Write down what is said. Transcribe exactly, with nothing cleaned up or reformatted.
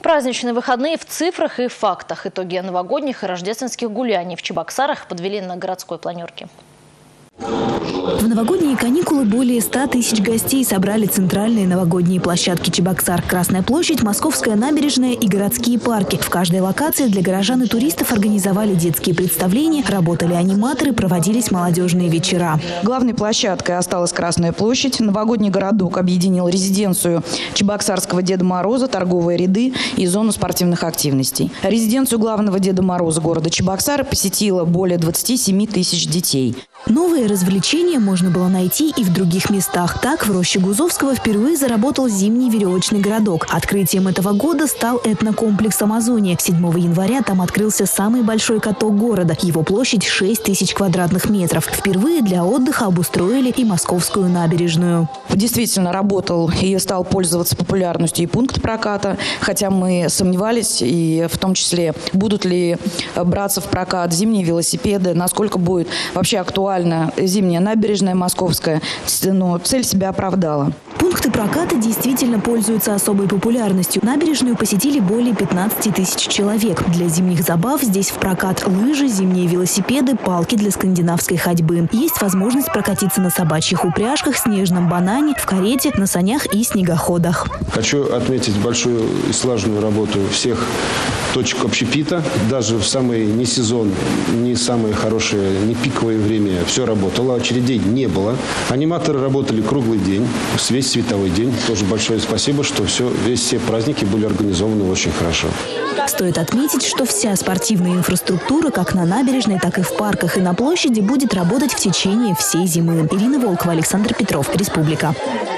Праздничные выходные в цифрах и фактах. Итоги новогодних и рождественских гуляний в Чебоксарах подвели на городской планерке. В новогодние каникулы более ста тысяч гостей собрали центральные новогодние площадки Чебоксар. Красная площадь, Московская набережная и городские парки. В каждой локации для горожан и туристов организовали детские представления, работали аниматоры, проводились молодежные вечера. Главной площадкой осталась Красная площадь. Новогодний городок объединил резиденцию Чебоксарского Деда Мороза, торговые ряды и зону спортивных активностей. Резиденцию главного Деда Мороза города Чебоксары посетило более двадцати семи тысяч детей. Новые развлечения можно было найти и в других местах. Так, в роще Гузовского впервые заработал зимний веревочный городок. Открытием этого года стал этнокомплекс «Амазония». седьмого января там открылся самый большой каток города. Его площадь шесть тысяч квадратных метров. Впервые для отдыха обустроили и Московскую набережную. Действительно работал и стал пользоваться популярностью и пункт проката. Хотя мы сомневались, и в том числе, будут ли браться в прокат зимние велосипеды, насколько будет вообще актуально зимняя набережная московская, но цель себя оправдала. Пункты проката действительно пользуются особой популярностью. Набережную посетили более пятнадцати тысяч человек. Для зимних забав здесь в прокат лыжи, зимние велосипеды, палки для скандинавской ходьбы. Есть возможность прокатиться на собачьих упряжках, снежном банане, в карете, на санях и снегоходах. Хочу отметить большую и слаженную работу всех точек общепита. Даже в самый не сезон, не самое хорошее, не пиковое время все работало. Очередей не было. Аниматоры работали круглый день, весь световой день. Тоже большое спасибо, что все, весь, все праздники были организованы очень хорошо. Стоит отметить, что вся спортивная инфраструктура как на набережной, так и в парках и на площади будет работать в течение всей зимы. Ирина Волкова, Александр Петров, Республика.